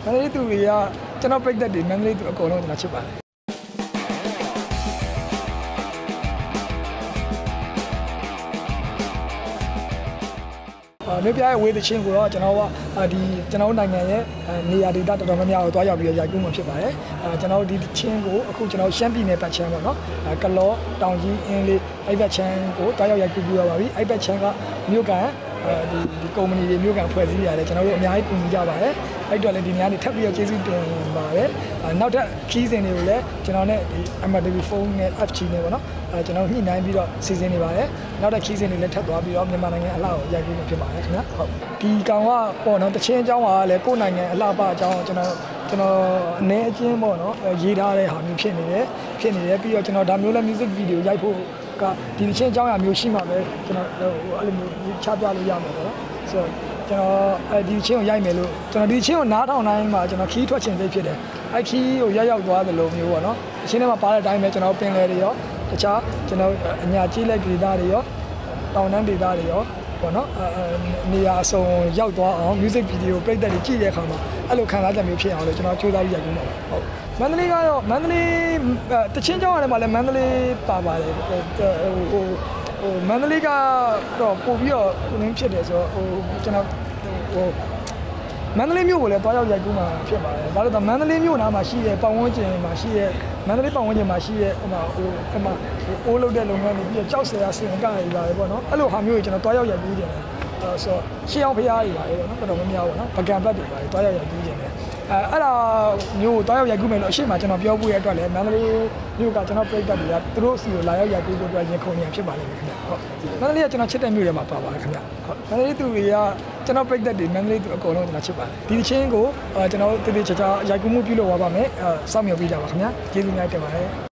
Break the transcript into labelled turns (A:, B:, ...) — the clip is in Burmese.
A: မန္တလေးသူတွေကကျွန်တော်ပြိတ္တတွေမန္တလေးသူအကုန်လုံးကျွန်တော်ချစ်ပါတယ်မြို့ပြရဲ့ဝေးသချင်းကိုတော့ကျွန်တော်ကဒီကျွန်တော်နိုင်ငံရဲ့နေရာဒေသတော်တော်များများကိုတွားရောက်ပြီးရိုက်ကူးမှဖြစ်ပါတယ်ကျွန်တော်ဒီသချင်းကိုအခုကျွန်တော်ရှမ်းပြည်နယ်ပတ်ချမ်းပေါ့နော်ကလောတောင်ကြီးအင်းလေးအဲ့ဘက်ချမ်းကိုတွားရောက်ရိုက်ကူးပြီးရပါပြီအဲ့ဘက်ချမ်းကမြို့ကန်ဒီကုမ္ပဏီတွေမြို့ကန်ဖွဲ့စည်းရတယ်ကျွန်တော်တို့အများကြီးကူညီကြပါတယ်အဲ့တော့လည်းဒီနေရာနေထပ်ပြီးကျေးဇူးတင်ပါတယ်နောက်ထပ်ခီးစဉ်တွေကိုလည်းကျွန်တော်နဲ့ဒီ MRTV phone နဲ့ FG နဲ့ပေါ့နော်ကျွန်တော်ညှိနှိုင်းပြီးတော့စီစဉ်နေပါတယ်နောက်ထပ်ခီးစဉ်တွေလည်းထပ်သွားပြီးတော့မြန်မာနိုင်ငံအလှကိုရိုက်ပြီးမှဖြစ်ပါတယ်ခင်ဗျာဟုတ်ဒီကောင်ကပေါ့နော်တချင်းအကြောင်းကလည်းကိုယ်နိုင်ငံအလှပအကြောင်းကျွန်တော်အနေအချင်းပေါ့နော်ရေးထားတဲ့ဟာမျိုးဖြစ်နေတယ်ပြီးတော့ကျွန်တော်ဒါမျိုးလည်း music video ရိုက်ဖို့ကဒီတချင်းအကြောင်းအရာမျိုးရှိမှပဲကျွန်တော်အဲ့လိုမျိုးချပြလို့ရမှာပေါ့နော်ဆိုတော့ကျွန်တော်ဒီချင်းကိုရိုက်မယ်လို့ကျွန်တော်ဒီချင်းကိုနားထောင်တိုင်းမှာကျွန်တော်ခီးထွက်ချင်သေးဖြစ်တယ်အဲ့ခီးကိုရောက်သွားသလိုမျိုးပေါ့နော်အချင်းထဲမှာပါတဲ့အတိုင်းပဲကျွန်တော်ပင်လယ်တွေရောတခြားကျွန်တော်အညာကြီးလက်ဒေသတွေရောတောင်တန်းဒေသတွေရောပေါ့နော်နေရာအစုံရောက်သွားအောင် music video ပြိတ္တတွေကြည့်တဲ့အခါမှာအဲ့လိုခံစားချက်မျိုးဖြစ်အောင်လို့ကျွန်တော်ကြိုးစားပြီးရိုက်ကူးမှာပါဟုတ်မန္တလေးကတော့မန္တလေးတချင်းကျောင်းရတယ်မှာလည်းမန္တလေးပါပါတယ်မန္တလေးကတော့ပို့ပြီးတော့နင်းဖြစ်တယ်ဆိုတော့ကျွန်တော်မန္တလေးမြို့ကိုလည်းတွားရောက်ရိုက်ကူးမှာဖြစ်ပါတယ်။ဒါလို့မန္တလေးမြို့နားမှာရှိတဲ့ပတ်ဝန်းကျင်မှာရှိတဲ့မန္တလေးပတ်ဝန်းကျင်မှာရှိတဲ့အိုးလုတ်တဲ့လုပ်ငန်းတွေပြီးတော့ကြောက်စရာစင်ကတွေပါတယ်ပေါ့နော်။အဲ့လိုဟာမျိုးကိုကျွန်တော်တွားရောက်ရိုက်ကူးနေတယ်။ဆိုတော့ရှေးအောင်ဖျားတွေပါတယ်ပေါ့နော်။တော်တော်များများပေါ့နော်။ပကံဘက်တွေပါတယ်တွားရောက်ရိုက်ကူးနေတယ်။အဲ့ဒါမျိုးကိုတွားရောက်ရိုက်ကူးမယ်လို့အရှိမကျွန်တော်ပြောဖို့ရအတွက်လည်းမန္တလေးမြို့ကကျွန်တော်ပြိတ္တတွေကသူတို့စီကိုလာရောက်ရိုက်ကူးဖို့အတွက်ရင်ခုန်နေဖြစ်ပါလိမ့်မယ်ခင်ဗျ။ဟုတ်။မန္တလေးကကျွန်တော်ချစ်တဲ့မြို့တွေမှာပါပါတယ်ခင်ဗျ။ဟုတ်။မန္တလေးသူတွေကကျွန်တော်ပြိတ္တတွေမန္တလေးသူအကုန်လုံးကျွန်တော်ချစ်ပါတယ်ဒီချင်းကိုကျွန်တော်တည်တည်ချာချာရိုက်ကူးမှုပြုလုပ်သွားပါမယ်စောင့်မျှော်ပေးကြပါခင်ဗျာကျေးဇူးများတင်ပါတယ်